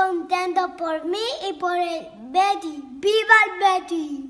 contento por mí y por el Betis. ¡Viva el Betis!